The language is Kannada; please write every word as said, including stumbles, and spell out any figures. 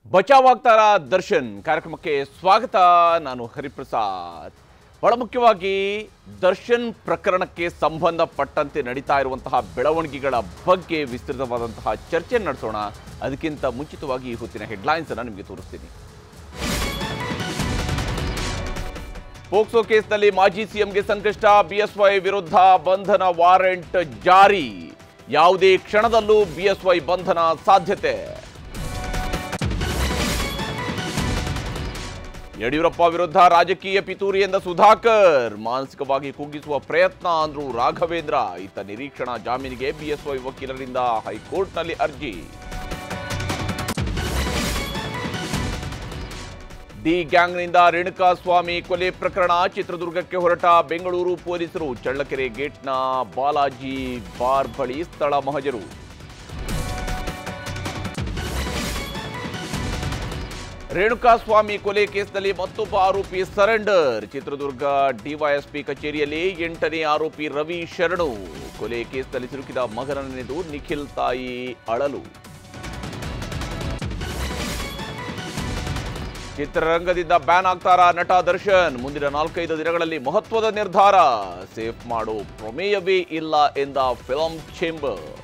ಬಚಾವಾಗ್ತಾರ ದರ್ಶನ್ ಕಾರ್ಯಕ್ರಮಕ್ಕೆ ಸ್ವಾಗತ. ನಾನು ಹರಿಪ್ರಸಾದ್. ಬಹಳ ಮುಖ್ಯವಾಗಿ ದರ್ಶನ್ ಪ್ರಕರಣಕ್ಕೆ ಸಂಬಂಧಪಟ್ಟಂತೆ ನಡೀತಾ ಇರುವಂತಹ ಬೆಳವಣಿಗೆಗಳ ಬಗ್ಗೆ ವಿಸ್ತೃತವಾದಂತಹ ಚರ್ಚೆ ನಡೆಸೋಣ. ಅದಕ್ಕಿಂತ ಮುಂಚಿತವಾಗಿ ಈ ಹೊತ್ತಿನ ಹೆಡ್ಲೈನ್ಸ್ ಅನ್ನು ನಿಮಗೆ ತೋರಿಸ್ತೀನಿ. ಪೋಕ್ಸೋ ಕೇಸ್ನಲ್ಲಿ ಮಾಜಿ ಸಿಎಂಗೆ ಸಂಕಷ್ಟ, ಬಿಎಸ್ವೈ ವಿರುದ್ಧ ಬಂಧನ ವಾರೆಂಟ್ ಜಾರಿ. ಯಾವುದೇ ಕ್ಷಣದಲ್ಲೂ ಬಿಎಸ್ವೈ ಬಂಧನ ಸಾಧ್ಯತೆ. ಯಡಿಯೂರಪ್ಪ ವಿರುದ್ಧ ರಾಜಕೀಯ ಪಿತೂರಿ ಎಂದ ಸುಧಾಕರ್, ಮಾನಸಿಕವಾಗಿ ಕುಗ್ಗಿಸುವ ಪ್ರಯತ್ನ ಅಂದ್ರು ರಾಘವೇಂದ್ರ. ಇತ್ತ ನಿರೀಕ್ಷಣಾ ಜಾಮೀನಿಗೆ ಬಿಎಸ್ವೈ ವಕೀಲರಿಂದ ಹೈಕೋರ್ಟ್ನಲ್ಲಿ ಅರ್ಜಿ. ಡಿ ಗ್ಯಾಂಗ್ನಿಂದ ರೇಣುಕಾಸ್ವಾಮಿ ಕೊಲೆ ಪ್ರಕರಣ, ಚಿತ್ರದುರ್ಗಕ್ಕೆ ಹೊರಟ ಬೆಂಗಳೂರು ಪೊಲೀಸರು. ಚಳ್ಳಕೆರೆ ಗೇಟ್ನ ಬಾಲಾಜಿ ಬಾರ್ ಬಳಿ ಸ್ಥಳ ಮಹಜರು. ರೇಣುಕಾಸ್ವಾಮಿ ಕೊಲೆ ಕೇಸ್ನಲ್ಲಿ ಮತ್ತೊಬ್ಬ ಆರೋಪಿ ಸರೆಂಡರ್. ಚಿತ್ರದುರ್ಗ ಡಿವೈಎಸ್ಪಿ ಕಚೇರಿಯಲ್ಲಿ ಎಂಟನೇ ಆರೋಪಿ ರವಿ ಶರಣು. ಕೊಲೆ ಕೇಸ್ನಲ್ಲಿ ಸಿಲುಕಿದ ಮಗನ ನೆನೆದು ನಿಖಿಲ್ ತಾಯಿ ಅಳಲು. ಚಿತ್ರರಂಗದಿಂದ ಬ್ಯಾನ್ ಆಗ್ತಾರಾ ನಟ ದರ್ಶನ್? ಮುಂದಿನ ನಾಲ್ಕೈದು ದಿನಗಳಲ್ಲಿ ಮಹತ್ವದ ನಿರ್ಧಾರ. ಸೇಫ್ ಮಾಡೋ ಪ್ರಮೇಯವೇ ಇಲ್ಲ ಎಂದ ಫಿಲ್ಮ್ ಚೇಂಬರ್.